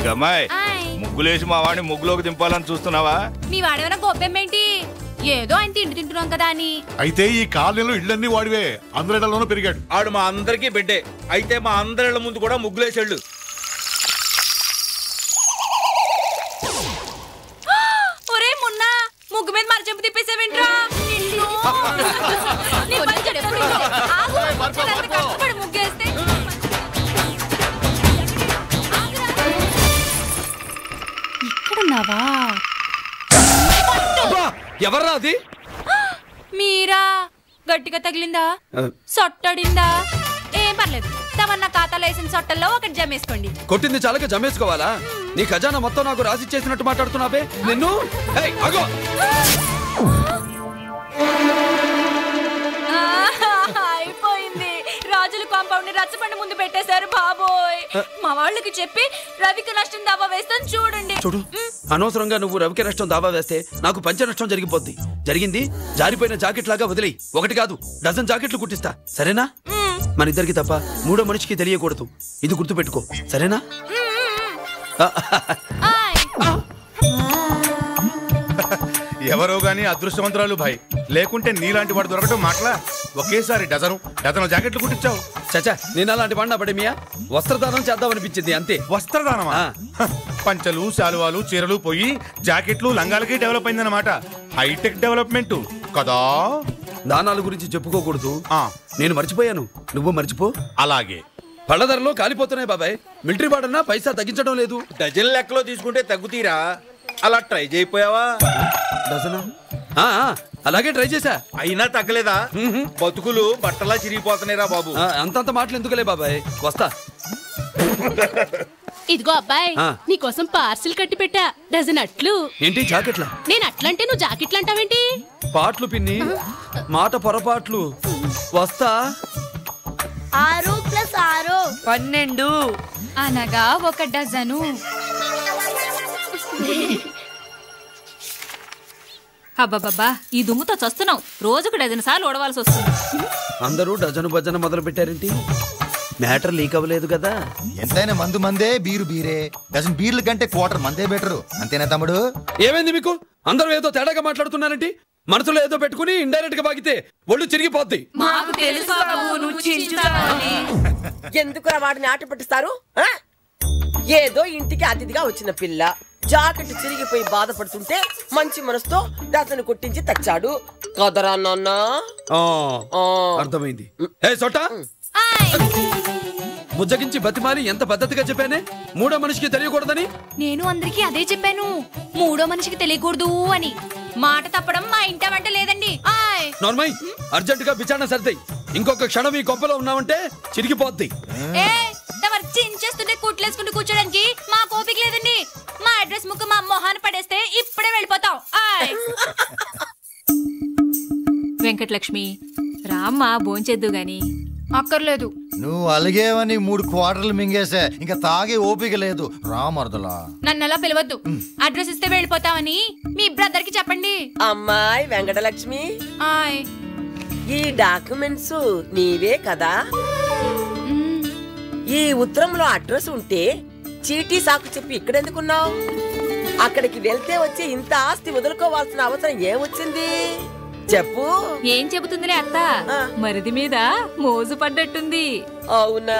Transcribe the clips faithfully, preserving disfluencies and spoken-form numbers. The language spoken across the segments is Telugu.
అమ్మాయి ముగ్గులేసి మా వాడిని ముగ్గులోకి దింపాలని చూస్తున్నావా? మీ వాడేమైనా గొప్పెమ్మేంటి? ఏదో ఆయన తిండి తింటున్నాం కదా అని. అయితే ఈ కాలనీలో ఇళ్ళన్నీ వాడివే, అందరిలోనూ పెరిగాడు. ఆడు మా అందరికీ బిడ్డే. అయితే మా అందరిళ్ళ ముందు కూడా ముగ్గులేసాడు. ఒరే మున్నా, ముగ్గు మీద మరచెంపు తిప్పేసావేంట్రా? కష్టపడి ముగ్గేస్తే ఇక్కడున్నావా? ఎవర్రా అది? మీరా? గట్టిగా తగిలిందా? సొట్టడిందా? ఏం పర్లేదు, తమన్నా ఖాతాలో వేసిన సొట్టల్లో ఒకటి జమేసుకోండి. కొట్టింది చాలక జమేసుకోవాలా? నీ ఖజానా మొత్తం నాకు రాసి చేసినట్టు మాట్లాడుతున్నావే నిన్ను. అయిపోయింది. రాజుల కాంపౌండ్ ని రచ్చబండ ముందు పెట్టేశారు బాబోయ్. మా వాళ్ళకి చెప్పి రవికి నష్టం దావా వేస్తాను చూడండి. చూడు, అనవసరంగా నువ్వు రవికి నష్టం దావా వేస్తే నాకు పంచ నష్టం జరిగిపోద్ది. జరిగింది జారిపోయిన జాకెట్ లాగా వదిలి ఒకటి కాదు డజన్ జాకెట్లు కుట్టిస్తా, సరేనా? మన ఇద్దరికి తప్ప మూడో మనిషికి తెలియకూడదు, ఇది గుర్తు పెట్టుకో, సరేనా? ఎవరో గానీ అదృష్టవంతురాలు భాయ్, లేకుంటే నీలాంటి వాడు దొరకటం మాటలా. ఒకేసారి డజను డజను జాకెట్లు కుట్టించావు. చచ్చా, నేను అలాంటి వాడినా పడేమియా? వస్త్రదానం చేద్దామనిపించింది అంతే. వస్త్రదానమా? పంచలు శాలువాలు చీరలు పోయి జాకెట్లు లంగాలకి డెవలప్ అయిందన్నమాట. హైటెక్ డెవలప్మెంట్ కదా. దానాల గురించి చెప్పుకోకూడదు, నేను మర్చిపోయాను, నువ్వు మర్చిపో. అలాగే. పళ్ళ ధరలో కాలిపోతున్నాయి బాబాయ్. మిలిటరీ వాడన్నా పైసా తగ్గించడం లేదు. డజన్ లెక్కలో తీసుకుంటే తగ్గుతీరా? అలా ట్రై చేయిపోయావా? డజనా? అలాగే ట్రై చేశా, అయినా తగ్గలేదా? బతుకులు బట్టలా చిరిగిపోతున్నాయిరా బాబు. అంతంత మాటలు ఎందుకులే బాబాయ్, వస్తా. ఇదిగో అబ్బాయి, నీకోసం పార్సిల్ కట్టి పెట్టా, డజన్ అట్లు. ఏంటి జాకెట్లా? నేను అట్లంటే నువ్వు జాకెట్లు అంటావేంటి? పాటలు పిన్ని, మాట పొరపాట్లు. వస్తా. ఆరు ప్లస్ ఆరు పన్నెండు అనగా ఒక డజను. అబ్బాబ్బా, ఈ దుమ్ముతో చస్తున్నావు. రోజుకు డజన్ సార్లు ఓడవలసి వస్తుంది. అందరూ డజను భజన మొదలు పెట్టారేంటి? మ్యాటర్ లీక్ అవ్వలేదు కదా? ఎంతైనా మందు మందే, బీరు బీరే. డజన్ బీర్ల కంటే క్వార్టర్ మందే బెటరు, అంతేనా తమ్ముడు? ఏమైంది మీకు? అందరూ ఏదో తేడాగా మాట్లాడుతున్నారంటే మనసులో ఏదో పెట్టుకుని ఇండైరెక్ట్ గా బాగితే ఒళ్ళు చిరిగిపోద్ది. ఎందుకు వాటిని ఆట పట్టిస్తారు? ఏదో ఇంటికి అతిథిగా వచ్చిన పిల్ల జాకెట్ చిరిగిపోయి బాధపడుతుంటే మంచి మనసుతో డజన్ కొట్టించి తెచ్చాడు కదరా నాన్న. అర్థమైంది. ఏ సొట్ట, బుజ్జగించి బతిమాలి ఎంత పద్ధతిగా చెప్పానే, మూడో మనిషికి తెలియకూడదని. నేను అందరికి అదే చెప్పాను, మూడో మనిషికి తెలియకూడదు అని. మాట తప్పడం మా ఇంట వంట లేదండి. నార్మల్ అర్జెంట్ గా బిచారణ సర్దాయి. ఇంకొక క్షణం ఈ కొంపలో ఉన్నామంటే చిరిగిపోద్ది. చించేస్తుంటే కుట్లేసుకుంటూ కూర్చోడానికి మా కోపిక లేదండి. మా అడ్రస్ ముక్క మా మొహాన్ని పడేస్తే ఇప్పుడే వెళ్ళిపోతాం. వెంకటలక్ష్మి రామ్మా, భోంచేద్దు గాని. అక్కర్లేదు, నువ్వు అలిగేవని మూడు క్వార్టర్లు మింగేసా, ఇంకా తాగే ఓపిక లేదు. రామర్దలా నన్ను అలా పిలవద్దు. అడ్రస్ ఇస్తే వెళ్ళిపోతామని మీ బ్రదర్ కి చెప్పండి. అమ్మాయి వెంకటలక్ష్మి, ఈ డాక్యుమెంట్స్ నీవే కదా? ఈ ఉత్తరంలో అడ్రస్ ఉంటే చీటీ సాకు చెప్పి ఇక్కడెందుకున్నావు? అక్కడికి వెళ్తే వచ్చే ఇంత ఆస్తి వదులుకోవాల్సిన అవసరం ఏమొచ్చింది చెప్పు. ఏం చెబుతుందిలే అత్త, మరిది మీద మోజు పడ్డట్టుంది. అవునా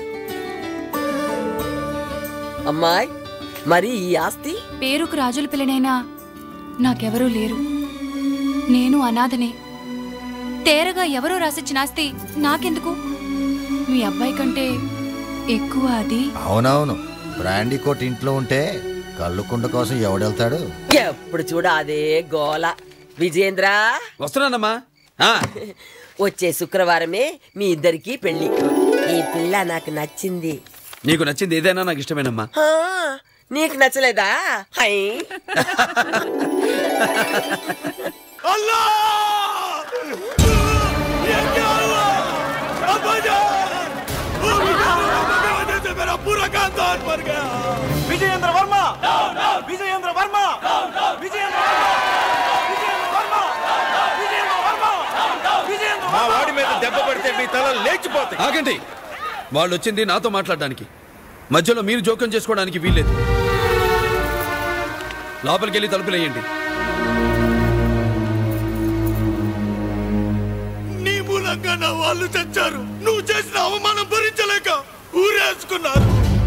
అమ్మాయి? మరి ఈ ఆస్తి? పేరుకు రాజుల పిల్లనైనా నాకెవరూ లేరు. నేను అనాథనే. తేరగా ఎవరో రాసిచ్చిన ఆస్తి నాకెందుకు? మీ అబ్బాయి కంటే ఎక్కువ అది. అవునవును, బ్రాండీ కోట్ ఇంట్లో ఉంటే కళ్ళుకుండ కోసం ఎవడెళ్తాడు? ఎప్పుడు చూడ అదే గోల. విజయేంద్ర, వస్తున్నానమ్మా. వచ్చే శుక్రవారమే మీ ఇద్దరికి పెళ్లి. ఈ పిల్ల నాకు నచ్చింది. నీకు నచ్చింది ఏదైనా నాకు ఇష్టమేనమ్మా. నీకు నచ్చలేదా? హై पूरा खानदान मर गया। विजयेंद्र वर्मा, विजयेंद्र वर्मा, विजयेंद्र वर्मा, विजयेंद्र वर्मा, विजयेंद्र वर्मा। మా వాడి మీద దెబ్బ పడితే మీ తల లేచిపోతాయి. ఆగండి, వాళ్ళు వచ్చింది నాతో మాట్లాడడానికి. మధ్యలో మీరు జోక్యం చేసుకోవడానికి వీల్లేదు. లోపలికి వెళ్ళి తలుపులేయండి. నీ మూలంగా నా వాళ్ళు చచ్చారు. నువ్వు చేసిన అవమానం భరించలేక ఊరేసుకున్నారు.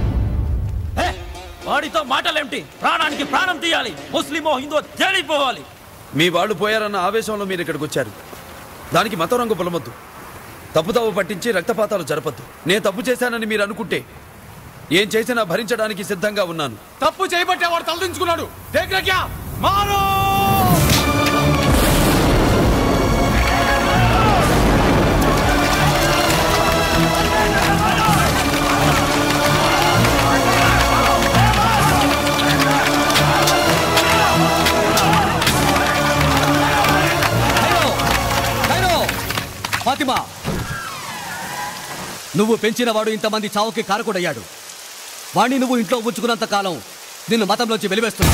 వాడితో మాటలేమిటి? ప్రాణానికి ప్రాణం తీయాలి. ముస్లిమో హిందూ తేలిపోవాలి. మీ వాళ్ళు పోయారన్న ఆవేశంలో మీరు ఇక్కడికి వచ్చారు. దానికి మతం రంగు పొలమొద్దు. తప్పుతావు పట్టించి రక్తపాతాలు జరపద్దు. నేను తప్పు చేశానని మీరు అనుకుంటే ఏం చేసినా భరించడానికి సిద్ధంగా ఉన్నాను. తప్పు చేయబట్టే వాడు తలదించుకున్నాడు. మారో ఫాతిమా, నువ్వు పెంచిన వాడు ఇంతమంది చావుకి కారకుడయ్యాడు. వాణ్ణి నువ్వు ఇంట్లో ఉంచుకున్నంత కాలం నిన్ను మతంలోంచి వెలివేస్తున్నా.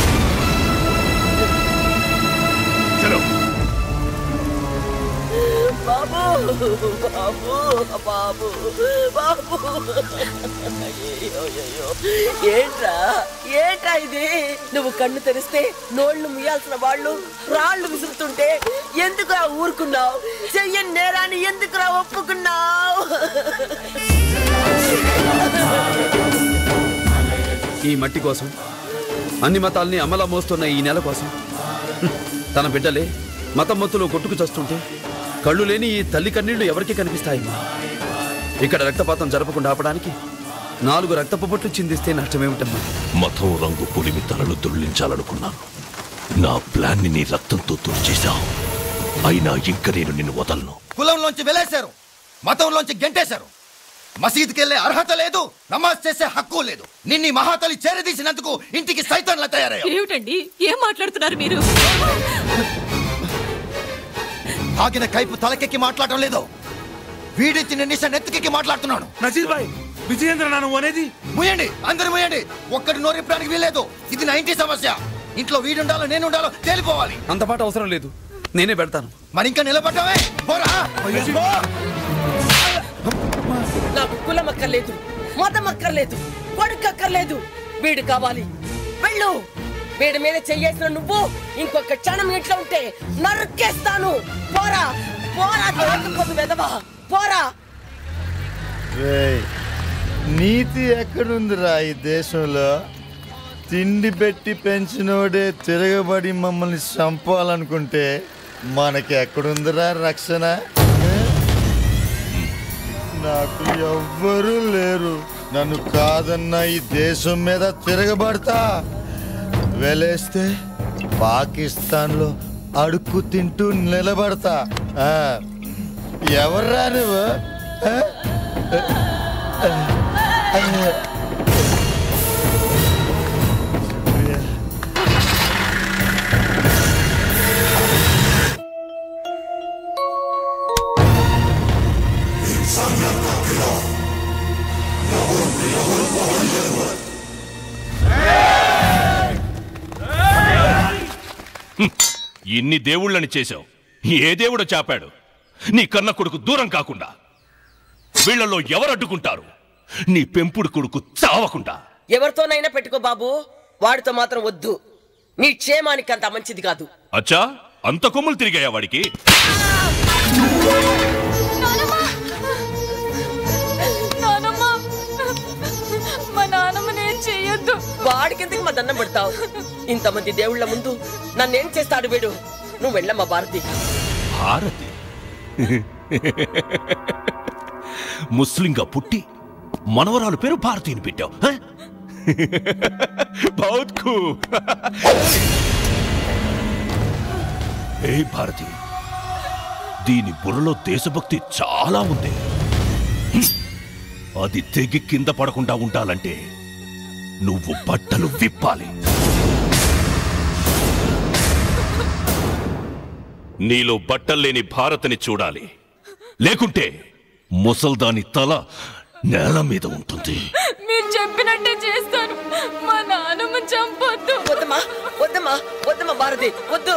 బాబు బాబు బాబు బాబు ఏంట్రా ఏంట్రా ఇది? నువ్వు కన్ను తెరిస్తే నోళ్లు ముయ్యాల్సిన వాళ్ళు రాళ్లు విసురుతుంటే ఎందుకురా ఊరుకున్నావు? చెయ్యని నేరాన్ని ఎందుకురా ఒప్పుకున్నావు? ఈ మట్టి కోసం, అన్ని మతాల్ని అమలా మోస్తున్న ఈ నెల కోసం తన బిడ్డలే మతం మొత్తులో కొట్టుకు చస్తుంటే కళ్ళు లేని ఈ తల్లి కన్నీళ్లు ఎవరికి కనిపిస్తాయమ్మా? ఇక్కడ రక్తపాతం జరపకుండా ఆపడానికి నాలుగు రక్తపు బొట్లు చిందిస్తే నష్టమేమిటమ్మా? మతం రంగు పులిమి తలలు దొర్లించాలనుకున్నాను. నా ప్లాన్ ని నీ రక్తంతో తుడిచేశావు. అయినా ఇంక నేను నిన్ను వదలను. కులంలోంచి వెలేశారు, మతంలోంచి గెంటేశారు. మసీదుకెళ్లే అర్హత లేదు, నమాజ్ చేసే హక్కు లేదు. నిన్ని మహాతలి చేరదీసినందుకు ఇంటికి సైతాన్లా తయారయ్యావు. ఏమిటండి, ఏం మాట్లాడుతున్నారు మీరు? ఆగిన కైపు తలకెక్కి మాట్లాడటం లేదు. వీడిచ్చిన నిశ నెత్తికెక్కి మాట్లాడుతున్నాను. నజీర్ భాయ్, విజయేంద్ర నువ్వు అనేది ముయండి, అందరు ముయండి. ఒక్కటి నోరిప్పడానికి వీల్లేదు. ఇది నా ఇంటి సమస్య. ఇంట్లో వీడుండాలో నేను ఉండాలో తేలిపోవాలి. అంత పాట అవసరం లేదు, నేనే పెడతాను. మరి ఇంకా నిలబడ్డావే, పోరా. నాకు కులం అక్కర్లేదు, మతం అక్కర్లేదు, కొడుకు అక్కర్లేదు. వీడు కావాలి. వెళ్ళు. వీడి మీద చెయ్యేసిన నువ్వు ఇంకొక క్షణం ఇంట్లో ఉంటే నరికేస్తాను. పోరా పోరా దొరకపోదు వెదవా, పోరా. నీతి ఎక్కడుందిరా ఈ దేశంలో? తిండి పెట్టి పెంచినోడే తిరగబడి మమ్మల్ని చంపాలనుకుంటే మనకి ఎక్కడుందిరా రక్షణ? నాకు ఎవ్వరూ లేరు. నన్ను కాదన్న ఈ దేశం మీద తిరగబడతా. వెలేస్తే పాకిస్తాన్లో అడుక్కు తింటూ నిలబడతా. ఎవర్రా నువ్వు? ఇన్ని దేవుళ్ళని చేశావు, ఏ దేవుడు చాపాడు? నీ కన్న కొడుకు దూరం కాకుండా. వీళ్లలో ఎవరు అడ్డుకుంటారు? నీ పెంపుడు కొడుకు చావకుండా. ఎవరితోనైనా పెట్టుకో బాబు, వాడితో మాత్రం వద్దు. నీ క్షేమానికి అంత మంచిది కాదు. అచ్చా, అంత కొమ్ములు తిరిగాయా వాడికి? వాడికెందుకు మా దండం పెడతావు? ఇంతమంది దేవుళ్ళ ముందు నన్నేం చేస్తాడు వీడు? నువ్వు వెళ్ళమ్మా భారతి. భారతి ముస్లింగా పుట్టి మనవరాలు పేరు భారతిని పెట్టావు. ఏ భారతి, దీని బుర్రలో దేశభక్తి చాలా ఉంది. అది తెగి కింద పడకుండా ఉండాలంటే నువ్వు బట్టలు విప్పాలి. నీలో బట్టల్లేని భారతిని చూడాలి. లేకుంటే ముసల్దాని తల నేల మీద ఉంటుంది. మీరు చెప్పినట్టే చేస్తాను. మా నాన్నమ్మ చంపొద్దు. వద్దమ్మా వద్దమ్మా వద్దమ్మా భారతి, వద్దు.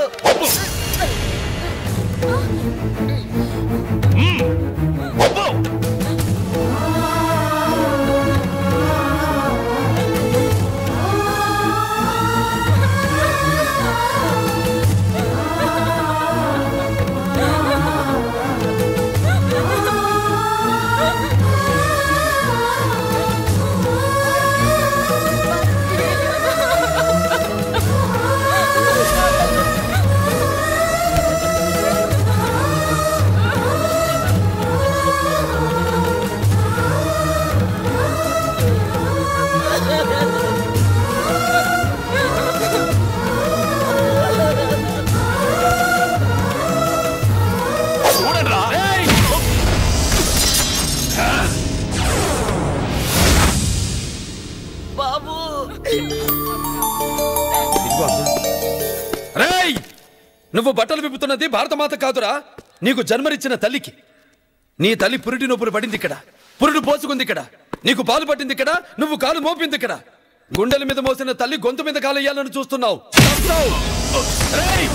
రేయ్, నువ్వు బట్టలు విప్పుతున్నది భారతమాత కాదురా, నీకు జన్మనిచ్చిన తల్లికి. నీ తల్లి పురిటి నొప్పులు పడింది ఇక్కడ, పురుడు పోసుకుంది ఇక్కడ, నీకు పాలు పట్టింది ఇక్కడ, నువ్వు కాలు మోపింది ఇక్కడ. గుండెల మీద మోసిన తల్లి గొంతు మీద కాలయ్యాలని చూస్తున్నావు. రేయ్,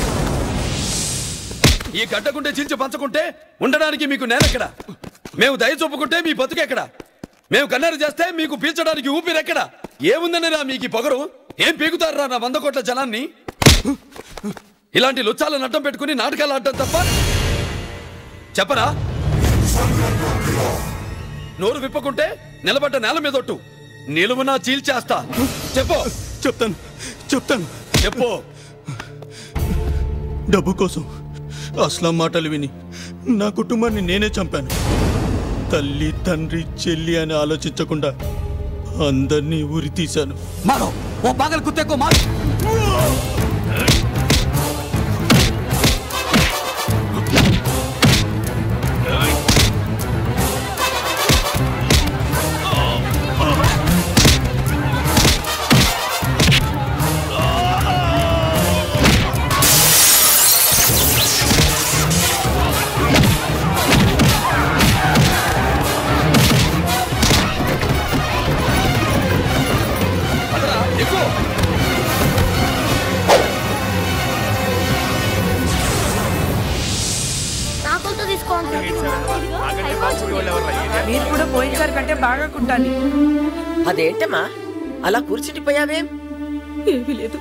ఈ గడ్డగుండే చీల్చి పంచకుంటే ఉండడానికి మీకు నేలెక్కడ? మేము దయ చూపుకుంటే మీ బతుకెక్కడ? మేము కన్నెర చేస్తే మీకు పీల్చడానికి ఊపిరెక్కడ? ఏముందని రా మీకు పొగరు? ఏం పీకుతారా నా వంద కోట్ల జనాన్ని? ఇలాంటి లుచ్చాలను అడ్డం పెట్టుకుని నాటకాలు ఆడటం తప్ప చెప్పరా? నోరు విప్పకుంటే నిలబడ్డ నేల మీదొట్టు, నిలువునా చీల్చేస్తా. చెప్పు. చెప్తాను చెప్తాను చెప్పు. డబ్బు కోసం అస్లాం మాటలు విని నా కుటుంబాన్ని నేనే చంపాను. తల్లి తండ్రి చెల్లి అని ఆలోచించకుండా అందరినీ ఉరి తీశాను. మారో ఓ పాగల్ కుత్తేకో మార్. మీరు కూడా పోయినసారి కంటే బాగా కుంటాలి. అదేంటమ్మా అలా కూర్చుండిపోయావేం? ఏమీ లేదు.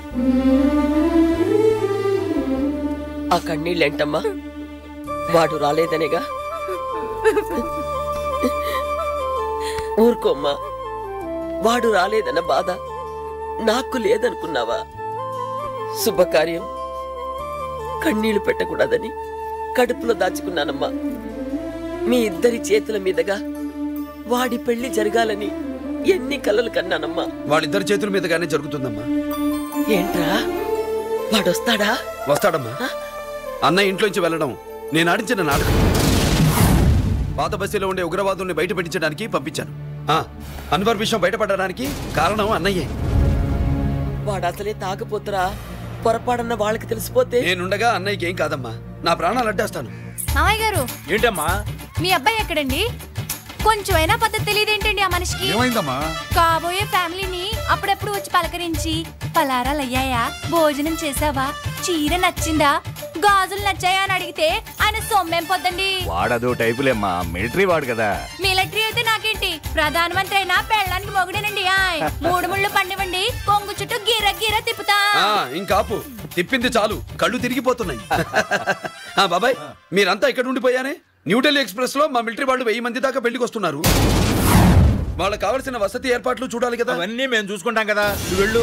ఆ కన్నీళ్ళేంటమ్మా? వాడు రాలేదనేగా. ఊరుకోమ్మా, వాడు రాలేదన్న బాధ నాకు లేదనుకున్నావా? శుభకార్యం కన్నీళ్లు పెట్టకూడదని కడుపులో దాచుకున్నానమ్మా. మీ ఇద్దరి చేతుల మీదుగా వాడి పెళ్లి జరగాలని ఎన్ని కలలు కన్నానమ్మా. వాళ్ళిద్దరి చేతుల మీదుగానే జరుగుతుందమ్మా. ఏంట్రా వాడొస్తాడా? వస్తాడమ్మా. అన్నయ్య ఇంట్లోంచి వెళ్ళడం నేను ఆడించిన నాటకం. పాత బస్తీలో ఉండే ఉగ్రవాదుల్ని బయట పెట్టించడానికి పంపించాను. ఆ, అన్వర్ విషయం బయటపడడానికి కారణం అన్నయ్యే. వాడు అసలే తాగపోతురా, పొరపాడన్న వాళ్ళకి తెలిసిపోతే నేనుండగా అన్నయ్యకి ఏం కాదమ్మా, నా ప్రాణాలు అడ్డేస్తాను. మామయ్య గారు, ఏంటమ్మా మీ అబ్బాయి ఎక్కడండి? కొంచెమైనా పద్ధతి తెలియదేంటండి ఆ మనిషికి? ఏమైందమ్మా? కాబోయే ఫ్యామిలీని అప్పుడప్పుడు వచ్చి పలకరించి పలారాలు అయ్యాయా, భోజనం చేసావా, చీర నచ్చిందా, గాజులు నచ్చాయా అని అడిగితే ఆయన సొమ్మేం పొద్దండి. వాడదో టైపులేమ్మా, మిలిటరీ వాడు కదా. మిలిటరీ అయితే నాకేంటి, ప్రధానమంత్రి అయినా పెళ్ళడానికి మొగుడేనండి. ఆయ్ మూడు ముళ్ళు పండివ్వండి, కొంగు చుట్టూ గిర గిర తిప్పుతా. ఇంకాపు, తిప్పింది చాలు, కళ్ళు తిరిగిపోతున్నాయి. బాబాయ్, మీరంతా ఇక్కడ ఉండిపోయానే. న్యూఢిల్లీ ఎక్స్ప్రెస్ లో మా మిలిటరీ వాళ్ళు వెయ్యి మంది దాకా పెళ్లికి వస్తున్నారు. వాళ్ళకి కావలసిన వసతి ఏర్పాట్లు చూడాలి కదా. అవన్నీ మేము చూసుకుంటాం కదా, నువ్వు వెళ్ళు.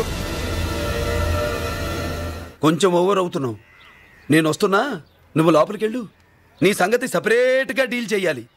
కొంచెం ఓవర్ అవుతున్నావు. నేను వస్తున్నా, నువ్వు లోపలికి వెళ్ళు. నీ సంగతి సపరేట్ గా డీల్ చెయ్యాలి.